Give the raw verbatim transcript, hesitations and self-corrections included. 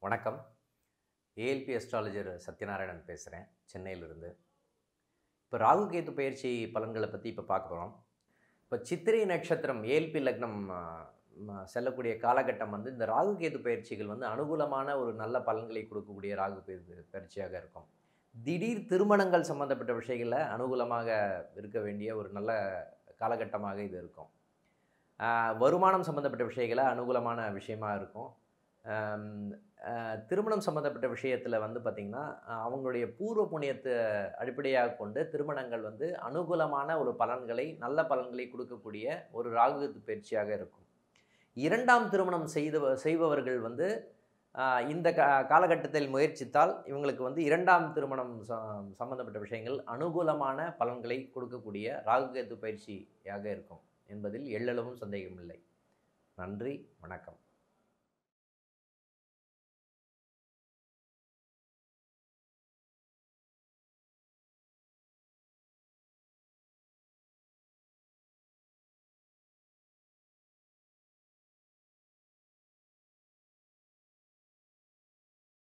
வணக்கம். ALP astrologer Sathyanarayanan பேசுகிறேன், சென்னையிலிருந்து. இப்போ ராகு கேது பயிற்சி பலன்களை பற்றி இப்போ பார்க்க போகிறோம். இப்போ சித்திரை நட்சத்திரம் ஏஎல்பி லக்னம் செல்லக்கூடிய காலகட்டம் வந்து இந்த ராகு கேது பயிற்சிகள் வந்து அனுகூலமான ஒரு நல்ல பலன்களை கொடுக்கக்கூடிய ராகு கேது பயிற்சியாக இருக்கும். திடீர் திருமணங்கள் சம்மந்தப்பட்ட விஷயங்களில் அனுகூலமாக இருக்க வேண்டிய ஒரு நல்ல காலகட்டமாக இது இருக்கும். வருமானம் சம்மந்தப்பட்ட விஷயங்களை அனுகூலமான விஷயமாக இருக்கும். திருமணம் சம்மந்தப்பட்ட விஷயத்தில் வந்து பார்த்திங்கன்னா அவங்களுடைய பூர்வ புண்ணியத்தை அடிப்படையாக கொண்டு திருமணங்கள் வந்து அனுகூலமான ஒரு பலன்களை நல்ல பலன்களை கொடுக்கக்கூடிய ஒரு ராகு பயிற்சியாக இருக்கும். இரண்டாம் திருமணம் செய்த செய்பவர்கள் வந்து இந்த கா காலகட்டத்தில் முயற்சித்தால் இவங்களுக்கு வந்து இரண்டாம் திருமணம் சம்பந்தப்பட்ட விஷயங்கள் அனுகூலமான பலன்களை கொடுக்கக்கூடிய ராகு கேது பயிற்சியாக இருக்கும் என்பதில் எள்ளளவும் சந்தேகமில்லை. நன்றி, வணக்கம்.